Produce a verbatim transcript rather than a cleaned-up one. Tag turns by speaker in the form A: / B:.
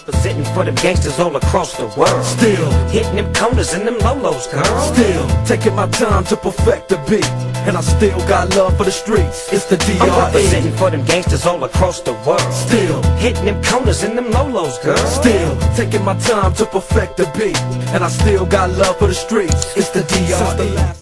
A: representing for them gangsters all across the world.
B: Still
A: hitting them corners and them lolos, girl.
B: Still taking my time to perfect the beat, and I still got love for the streets. It's the D R E.
A: I'm representing for them gangsters all across the world.
B: Still
A: hitting them corners and them lolos, girl.
B: Still taking my time to perfect the beat, and I still got love for the streets. It's the D R E.